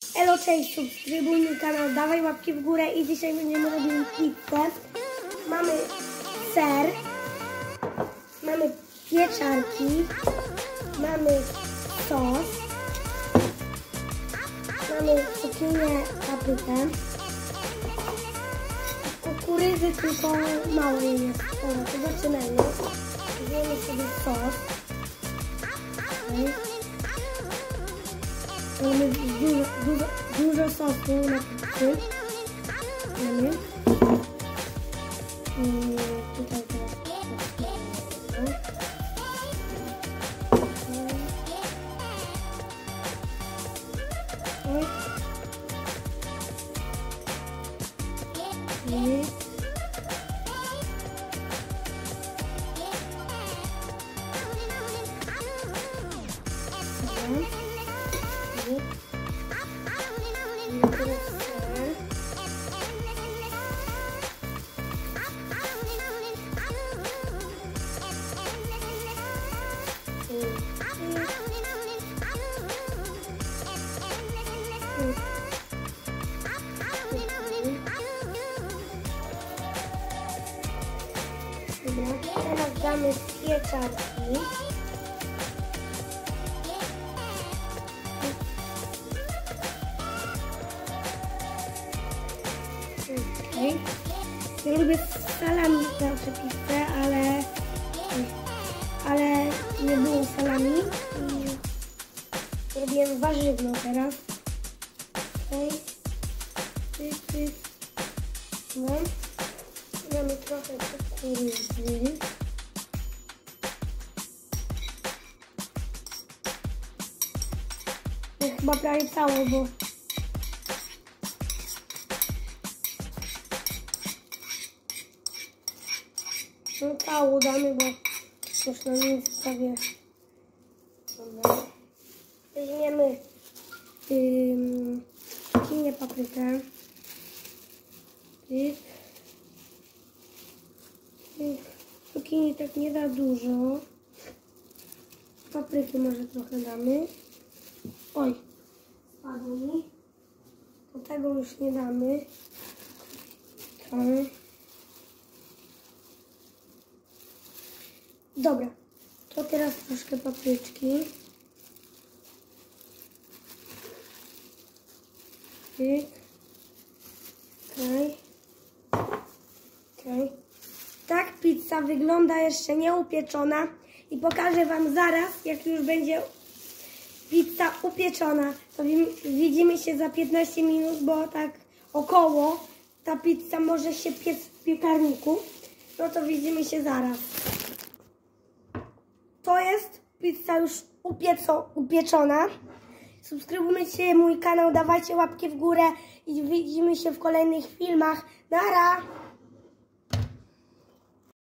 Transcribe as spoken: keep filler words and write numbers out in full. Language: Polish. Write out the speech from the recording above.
Elo, cześć, subskrybuj mój kanał, dawaj łapki w górę i dzisiaj będziemy robili pizzę. Mamy ser, mamy pieczarki, mamy sos, mamy cukinię, paprykę, kukurydzy tylko mało jest. Dobra, to zaczynamy. Wziąłem sobie sos. Okay. Mamy dużo, dużo, dużo sosu na pizzę. Mamy. I tutaj teraz. I teraz damy pieczarki. Okay. Ja lubię salami na przepisę, ale, ale nie było salami i robiłem warzywną teraz. Okay. Ty, ty. No. Mamy trochę kukurydzy. Chyba prawie cało, bo no cało damy, bo już na nim zostawię. Dobra. Weźmiemy ym, cukinię, paprykę. Tyk. Tyk. Cukinii tak nie da dużo. Papryki może trochę damy. Oj, spadło mi. Do tego już nie damy. Tak. Dobra, to teraz troszkę papryczki. Tyk. Okej. Okej. Tak pizza wygląda jeszcze nie upieczona i pokażę wam zaraz, jak już będzie pizza upieczona. To widzimy się za piętnaście minut, bo tak około ta pizza może się piec w piekarniku. No to widzimy się zaraz. To jest pizza już upieco, upieczona. Subskrybujcie mój kanał, dawajcie łapki w górę i widzimy się w kolejnych filmach. Nara!